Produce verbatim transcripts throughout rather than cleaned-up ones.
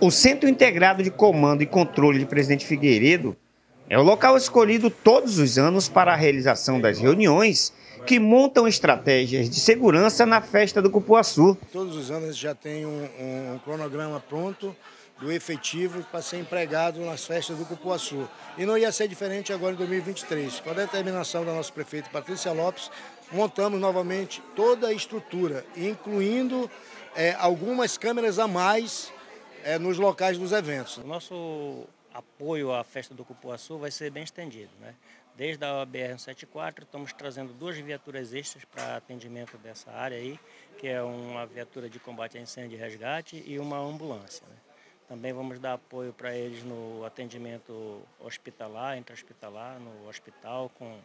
O Centro Integrado de Comando e Controle de Presidente Figueiredo é o local escolhido todos os anos para a realização das reuniões que montam estratégias de segurança na festa do Cupuaçu. Todos os anos já tem um, um cronograma pronto do efetivo para ser empregado nas festas do Cupuaçu. E não ia ser diferente agora em dois mil e vinte e três. Com a determinação da nossa prefeita Patrícia Lopes, montamos novamente toda a estrutura, incluindo é, algumas câmeras a mais é, nos locais dos eventos. O nosso apoio à festa do Cupuaçu vai ser bem estendido, né? Desde a B R cento e setenta e quatro, estamos trazendo duas viaturas extras para atendimento dessa área aí, que é uma viatura de combate a incêndio e resgate e uma ambulância, né? Também vamos dar apoio para eles no atendimento hospitalar, intra-hospitalar, no hospital, com,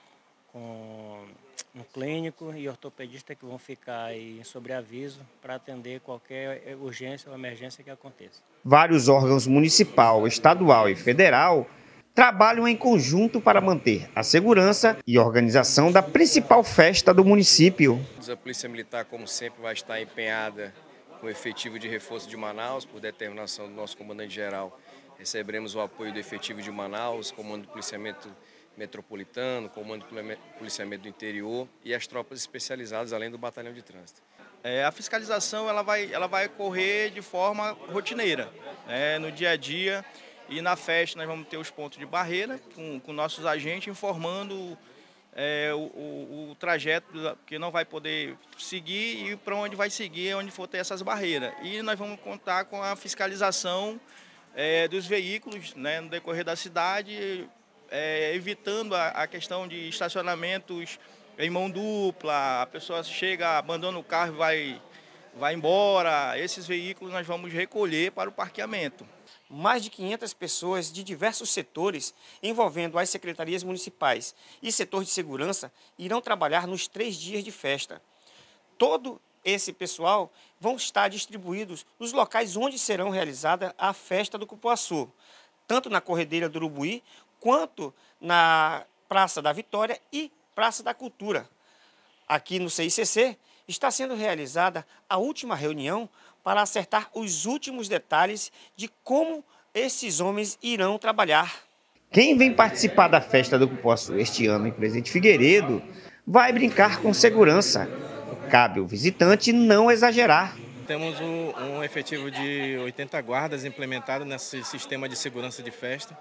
com um clínico e ortopedista que vão ficar aí em sobreaviso para atender qualquer urgência ou emergência que aconteça. Vários órgãos municipal, estadual e federal trabalham em conjunto para manter a segurança e organização da principal festa do município. A Polícia Militar, como sempre, vai estar empenhada com o efetivo de reforço de Manaus, por determinação do nosso comandante-geral. Receberemos o apoio do efetivo de Manaus, comando do policiamento metropolitano, comando do policiamento do interior e as tropas especializadas, além do batalhão de trânsito. É, a fiscalização ela vai, ela vai ocorrer de forma rotineira, né, no dia a dia. E na festa nós vamos ter os pontos de barreira, com, com nossos agentes informando é, o, o, o trajeto que não vai poder seguir e para onde vai seguir, onde for ter essas barreiras. E nós vamos contar com a fiscalização é, dos veículos, né, no decorrer da cidade, é, evitando a, a questão de estacionamentos em mão dupla, a pessoa chega, abandona o carro e vai, vai embora. Esses veículos nós vamos recolher para o parqueamento. Mais de quinhentas pessoas de diversos setores, envolvendo as secretarias municipais e setor de segurança, irão trabalhar nos três dias de festa. Todo esse pessoal vão estar distribuídos nos locais onde serão realizada a festa do Cupuaçu, tanto na Corredeira do Urubuí, quanto na Praça da Vitória e Praça da Cultura. Aqui no C I C C está sendo realizada a última reunião para acertar os últimos detalhes de como esses homens irão trabalhar. Quem vem participar da festa do Cupuaçu este ano em Presidente Figueiredo vai brincar com segurança. Cabe ao visitante não exagerar. Temos um, um efetivo de oitenta guardas implementado nesse sistema de segurança de festa.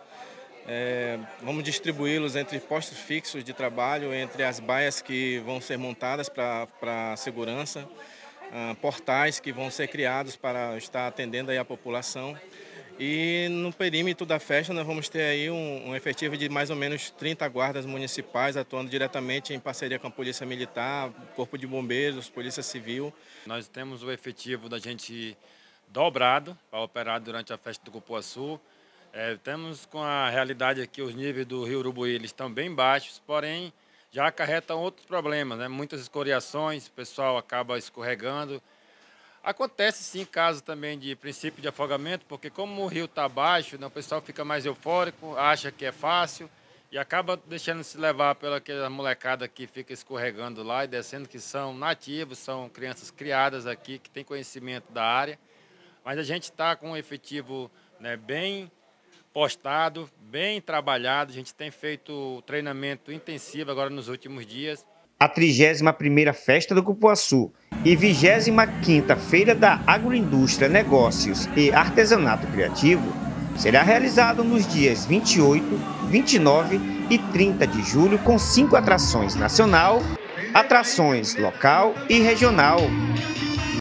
É, vamos distribuí-los entre postos fixos de trabalho, entre as baias que vão ser montadas para a segurança, Uh, portais que vão ser criados para estar atendendo aí a população. E no perímetro da festa nós vamos ter aí um, um efetivo de mais ou menos trinta guardas municipais atuando diretamente em parceria com a Polícia Militar, Corpo de Bombeiros, Polícia Civil. Nós temos o efetivo da gente dobrado para operar durante a festa do Cupuaçu. É, temos com a realidade aqui os níveis do Rio Urubuí eles estão bem baixos, porém já acarretam outros problemas, né? Muitas escoriações, o pessoal acaba escorregando. Acontece sim casos também de princípio de afogamento, porque como o rio está baixo, né, o pessoal fica mais eufórico, acha que é fácil e acaba deixando se levar pela aquela molecada que fica escorregando lá e descendo, que são nativos, são crianças criadas aqui, que têm conhecimento da área. Mas a gente está com um efetivo, né, bem postado, bem trabalhado. A gente tem feito treinamento intensivo agora nos últimos dias. A trigésima primeira Festa do Cupuaçu e vigésima quinta Feira da Agroindústria, Negócios e Artesanato Criativo será realizado nos dias vinte e oito, vinte e nove e trinta de julho com cinco atrações nacional, atrações local e regional.